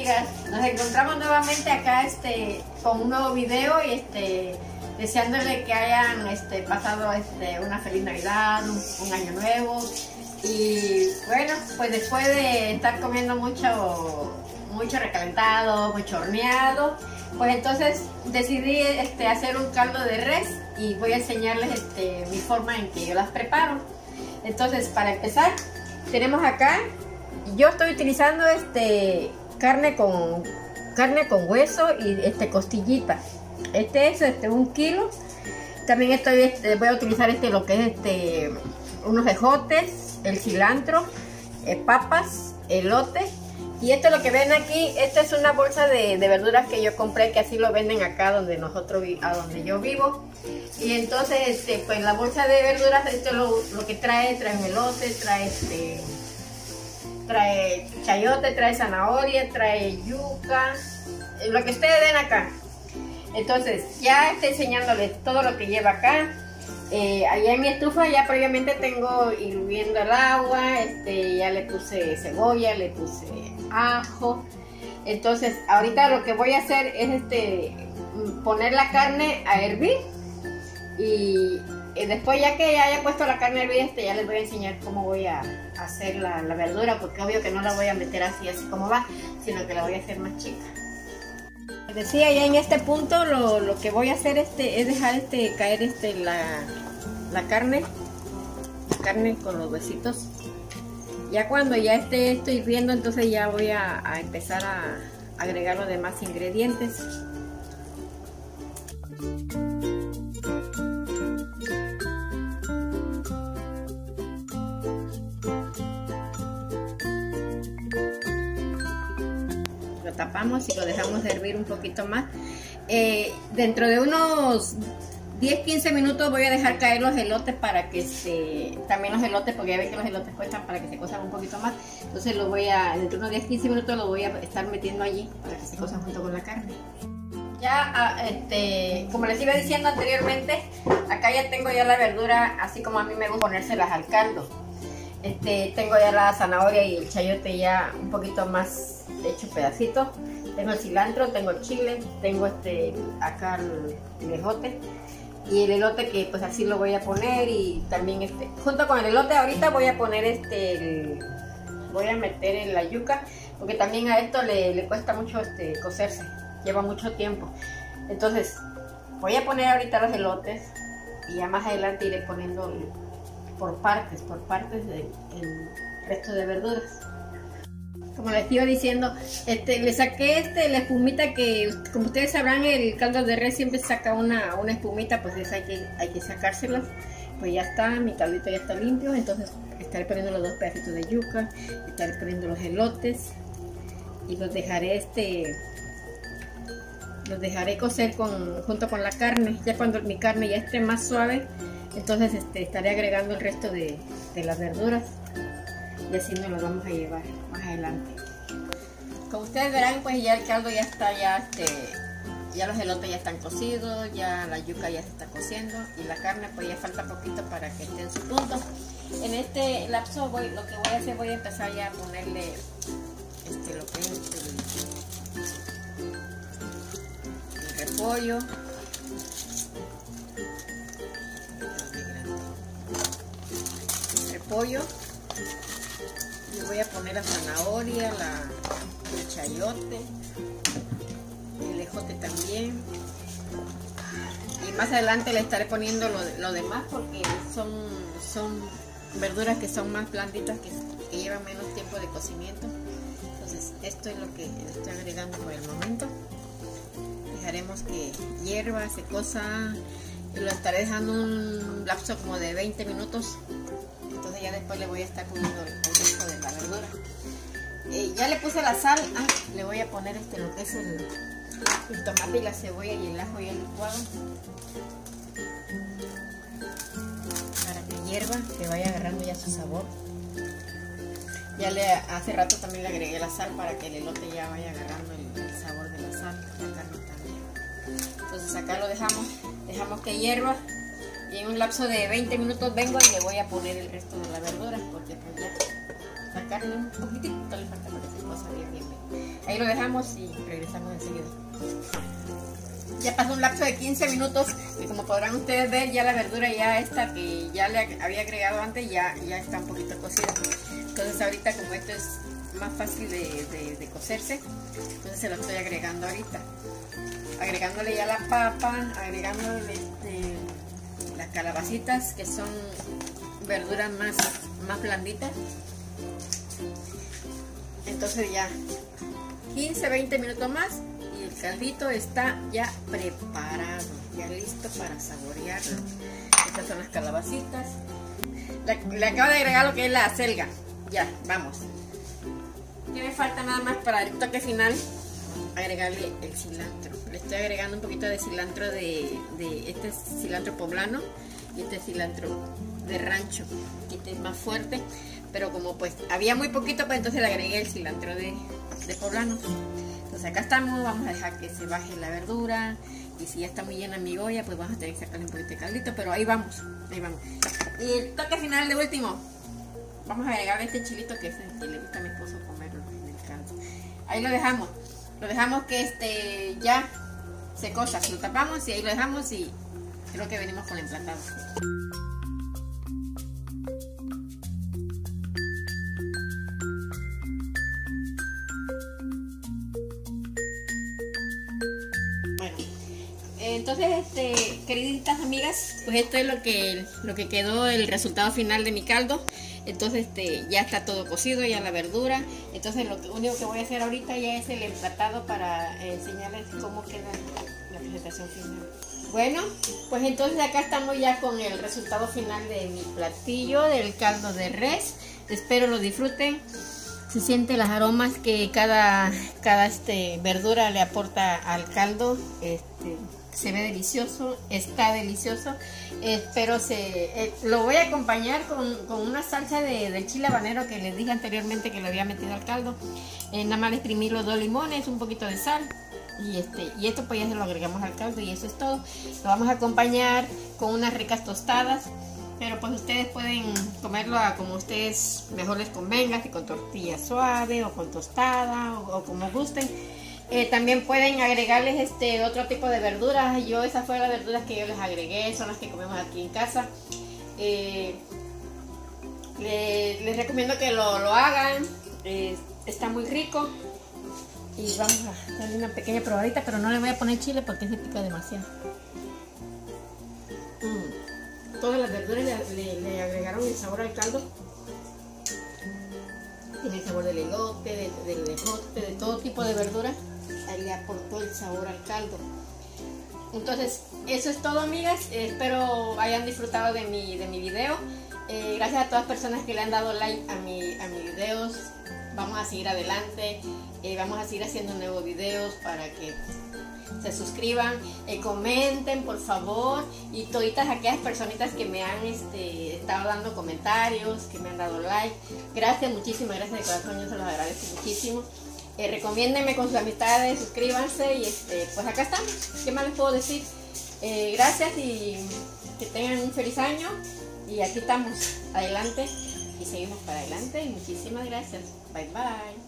amigas, nos encontramos nuevamente acá con un nuevo video y deseándole que hayan pasado una feliz Navidad, un año nuevo. Y bueno, pues después de estar comiendo mucho recalentado, mucho horneado, pues entonces decidí hacer un caldo de res y voy a enseñarles mi forma en que yo las preparo. Entonces, para empezar, tenemos acá, yo estoy utilizando carne con hueso y costillita. Es 1 kilo. También voy a utilizar lo que es unos ejotes, el cilantro, papas, elote. Y esto es lo que ven aquí. Esta es una bolsa de verduras que yo compré, que así lo venden acá donde donde yo vivo. Y entonces pues la bolsa de verduras, lo que trae un elote, trae chayote, trae zanahoria, trae yuca, lo que ustedes ven acá. Entonces ya estoy enseñándoles todo lo que lleva acá. Allá en mi estufa ya previamente tengo hirviendo el agua, ya le puse cebolla, le puse ajo. Entonces ahorita lo que voy a hacer es poner la carne a hervir y después, ya que haya puesto la carne a hervir, ya les voy a enseñar cómo voy a hacer la verdura, porque obvio que no la voy a meter así como va, sino que la voy a hacer más chica. Decía, ya en este punto lo que voy a hacer es dejar caer la carne con los huesitos. Ya cuando ya esté esto hirviendo, entonces ya voy a empezar a agregar los demás ingredientes. Lo tapamos y lo dejamos hervir un poquito más. Dentro de unos 10-15 minutos voy a dejar caer los elotes para que también los elotes, porque ya ven que los elotes cuestan, para que se cosan un poquito más. Entonces dentro de unos 10-15 minutos lo voy a estar metiendo allí para que se cosan junto con la carne. Ya como les iba diciendo anteriormente, acá ya tengo ya la verdura así como a mí me gusta ponérselas al caldo. Tengo ya la zanahoria y el chayote ya un poquito más hecho pedacitos. Tengo el cilantro, tengo el chile, tengo acá el ejote y el elote, que pues así lo voy a poner. Y también junto con el elote ahorita voy a poner voy a meter en la yuca, porque también a esto le cuesta mucho cocerse, lleva mucho tiempo. Entonces voy a poner ahorita los elotes y ya más adelante iré poniendo por partes el resto de verduras. Como les iba diciendo, le saqué la espumita, que como ustedes sabrán, el caldo de res siempre saca una espumita, pues hay que sacársela. Pues ya está, mi caldito ya está limpio. Entonces estaré poniendo los 2 pedacitos de yuca, estaré poniendo los elotes y los dejaré cocer junto con la carne. Ya cuando mi carne ya esté más suave, entonces estaré agregando el resto de las verduras y así nos lo vamos a llevar más adelante. Como ustedes verán, pues ya el caldo ya está, ya los elotes ya están cocidos, ya la yuca ya se está cociendo y la carne pues ya falta poquito para que esté en su punto. En este lapso lo que voy a hacer, voy a empezar ya a ponerle lo que es el repollo. Le voy a poner la zanahoria, el chayote, el ejote también, y más adelante le estaré poniendo lo demás, porque son verduras que son más blanditas, que llevan menos tiempo de cocimiento. Entonces esto es lo que le estoy agregando por el momento. Dejaremos que hierva, se cosa, y lo estaré dejando un lapso como de 20 minutos. Entonces ya después le voy a estar poniendo el resto de la verdura. Ya le puse la sal. Le voy a poner lo que es el tomate y la cebolla y el ajo ya licuado, para que hierva, que vaya agarrando ya su sabor. Ya hace rato también le agregué la sal para que el elote ya vaya agarrando el sabor de la sal, la carne también. Entonces acá lo dejamos que hierva. Y en un lapso de 20 minutos vengo y le voy a poner el resto de la verdura, porque pues ya la carne un poquitito le falta para que se cosa bien. Ahí lo dejamos y regresamos enseguida. Ya pasó un lapso de 15 minutos y como podrán ustedes ver, ya la verdura ya esta que ya le había agregado antes ya está un poquito cocida. Entonces ahorita, como esto es más fácil de cocerse, entonces se lo estoy agregando ahorita. Agregándole ya la papa, agregándole las calabacitas, que son verduras más blanditas. Entonces ya 15-20 minutos más y el caldito está ya preparado, ya listo para saborearlo. Estas son las calabacitas. Le acabo de agregar lo que es la acelga. Ya, vamos. ¿Qué me falta nada más para el toque final? Agregarle el cilantro. Le estoy agregando un poquito de cilantro este es cilantro poblano y este es cilantro de rancho. Este es más fuerte, pero como pues había muy poquito, pues entonces le agregué el cilantro de poblano. Entonces acá estamos, vamos a dejar que se baje la verdura y si ya está muy llena mi olla, pues vamos a tener que sacarle un poquito de caldito, pero ahí vamos, ahí vamos. Y el toque final de último, vamos a agregar este chilito que es el que le gusta a mi esposo comerlo en el caldo. Ahí lo dejamos que ya se cosa, lo tapamos y ahí lo dejamos y creo que venimos con el emplatado. Bueno, entonces queriditas amigas, pues esto es lo que quedó el resultado final de mi caldo. Entonces ya está todo cocido, ya la verdura. Entonces lo único que voy a hacer ahorita ya es el emplatado para enseñarles cómo queda la presentación final. Bueno, pues entonces acá estamos ya con el resultado final de mi platillo del caldo de res. Espero lo disfruten. Se sienten los aromas que cada verdura le aporta al caldo. Se ve delicioso, está delicioso. Espero lo voy a acompañar con una salsa de chile habanero que les dije anteriormente que lo había metido al caldo. Nada más le exprimí los 2 limones, un poquito de sal y esto pues ya se lo agregamos al caldo y eso es todo. Lo vamos a acompañar con unas ricas tostadas, pero pues ustedes pueden comerlo como ustedes mejor les convenga, si con tortilla suave o con tostada o como gusten. También pueden agregarles otro tipo de verduras. Esas fueron las verduras que yo les agregué, son las que comemos aquí en casa. Les recomiendo que lo hagan, está muy rico. Y vamos a darle una pequeña probadita, pero no le voy a poner chile porque se pica demasiado. Todas las verduras le agregaron el sabor al caldo. Tiene el sabor del elote, del ejote, de todo tipo de verduras. Ahí le aportó el sabor al caldo. Entonces eso es todo, amigas. Espero hayan disfrutado de mi video. Gracias a todas las personas que le han dado like a mis videos. Vamos a seguir adelante. Vamos a seguir haciendo nuevos videos para que se suscriban, comenten por favor, y toditas aquellas personitas que me han estado dando comentarios, que me han dado like, gracias, muchísimas gracias de corazón, yo se los agradezco muchísimo. Recomiéndenme con sus amistades, suscríbanse y pues acá estamos. ¿Qué más les puedo decir? Gracias y que tengan un feliz año y aquí estamos adelante y seguimos para adelante y muchísimas gracias. Bye bye.